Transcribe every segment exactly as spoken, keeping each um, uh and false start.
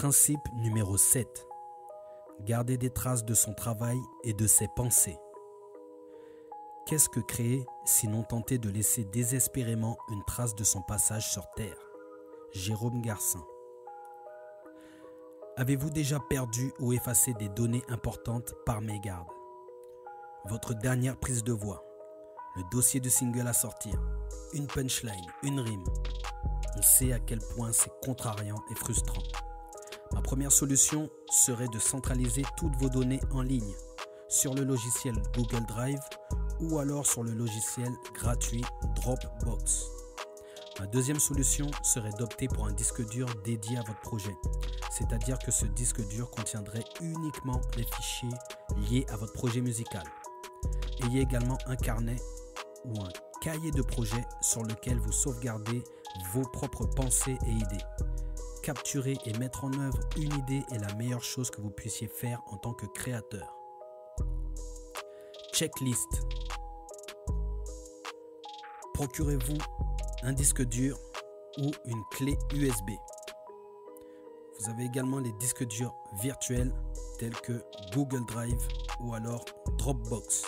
Principe numéro sept. Garder des traces de son travail et de ses pensées. Qu'est-ce que créer sinon tenter de laisser désespérément une trace de son passage sur Terre? Jérôme Garcin. Avez-vous déjà perdu ou effacé des données importantes par mégarde? Votre dernière prise de voix, le dossier de single à sortir, une punchline, une rime. On sait à quel point c'est contrariant et frustrant. Ma première solution serait de centraliser toutes vos données en ligne sur le logiciel Google Drive ou alors sur le logiciel gratuit Dropbox. Ma deuxième solution serait d'opter pour un disque dur dédié à votre projet, c'est-à-dire que ce disque dur contiendrait uniquement les fichiers liés à votre projet musical. Ayez également un carnet ou un cahier de projet sur lequel vous sauvegardez vos propres pensées et idées. Capturer et mettre en œuvre une idée est la meilleure chose que vous puissiez faire en tant que créateur. Checklist. Procurez-vous un disque dur ou une clé U S B. Vous avez également les disques durs virtuels tels que Google Drive ou alors Dropbox.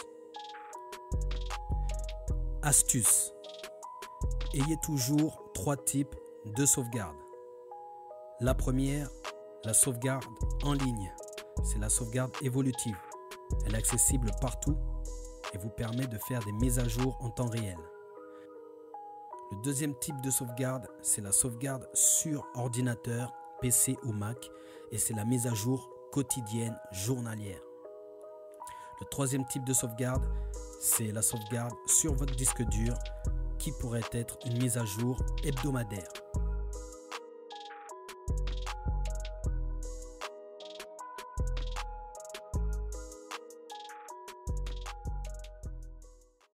Astuce. Ayez toujours trois types de sauvegarde. La première, la sauvegarde en ligne. C'est la sauvegarde évolutive. Elle est accessible partout et vous permet de faire des mises à jour en temps réel. Le deuxième type de sauvegarde, c'est la sauvegarde sur ordinateur, P C ou Mac, et c'est la mise à jour quotidienne, journalière. Le troisième type de sauvegarde, c'est la sauvegarde sur votre disque dur, qui pourrait être une mise à jour hebdomadaire.